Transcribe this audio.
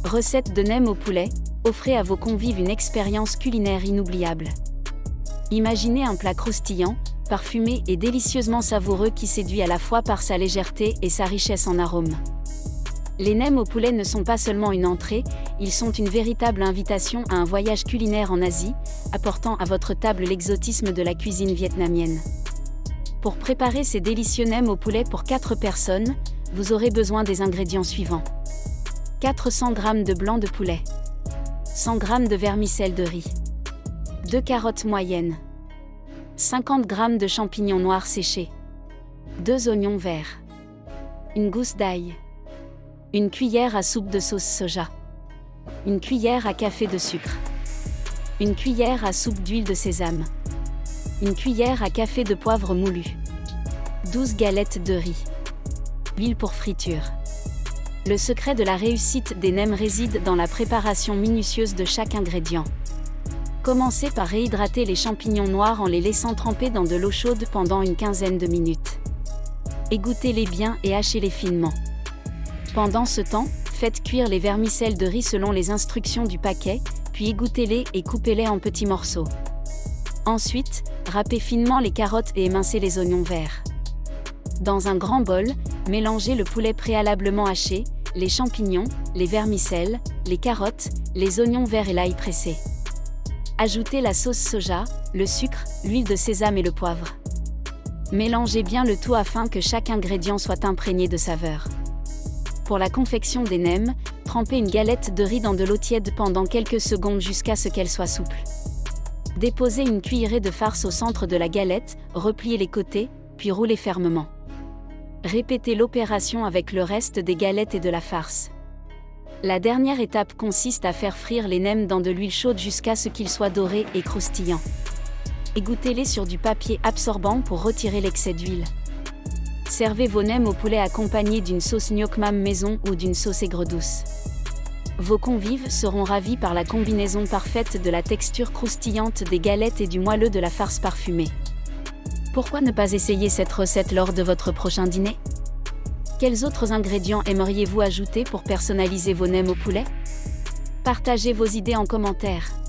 Recette de nem au poulet, offrez à vos convives une expérience culinaire inoubliable. Imaginez un plat croustillant, parfumé et délicieusement savoureux qui séduit à la fois par sa légèreté et sa richesse en arômes. Les nems au poulet ne sont pas seulement une entrée, ils sont une véritable invitation à un voyage culinaire en Asie, apportant à votre table l'exotisme de la cuisine vietnamienne. Pour préparer ces délicieux nems au poulet pour 4 personnes, vous aurez besoin des ingrédients suivants. 400 g de blanc de poulet, 100 g de vermicelle de riz, 2 carottes moyennes, 50 g de champignons noirs séchés, 2 oignons verts, une gousse d'ail, une cuillère à soupe de sauce soja, une cuillère à café de sucre, une cuillère à soupe d'huile de sésame, une cuillère à café de poivre moulu, 12 galettes de riz, huile pour friture. Le secret de la réussite des nems réside dans la préparation minutieuse de chaque ingrédient. Commencez par réhydrater les champignons noirs en les laissant tremper dans de l'eau chaude pendant une quinzaine de minutes. Égouttez-les bien et hachez-les finement. Pendant ce temps, faites cuire les vermicelles de riz selon les instructions du paquet, puis égouttez-les et coupez-les en petits morceaux. Ensuite, râpez finement les carottes et émincez les oignons verts. Dans un grand bol, mélangez le poulet préalablement haché, les champignons, les vermicelles, les carottes, les oignons verts et l'ail pressé. Ajoutez la sauce soja, le sucre, l'huile de sésame et le poivre. Mélangez bien le tout afin que chaque ingrédient soit imprégné de saveur. Pour la confection des nems, trempez une galette de riz dans de l'eau tiède pendant quelques secondes jusqu'à ce qu'elle soit souple. Déposez une cuillerée de farce au centre de la galette, repliez les côtés, puis roulez fermement. Répétez l'opération avec le reste des galettes et de la farce. La dernière étape consiste à faire frire les nems dans de l'huile chaude jusqu'à ce qu'ils soient dorés et croustillants. Égouttez-les sur du papier absorbant pour retirer l'excès d'huile. Servez vos nems au poulet accompagnés d'une sauce gnoc mam maison ou d'une sauce aigre douce. Vos convives seront ravis par la combinaison parfaite de la texture croustillante des galettes et du moelleux de la farce parfumée. Pourquoi ne pas essayer cette recette lors de votre prochain dîner? Quels autres ingrédients aimeriez-vous ajouter pour personnaliser vos nems au poulet? Partagez vos idées en commentaire.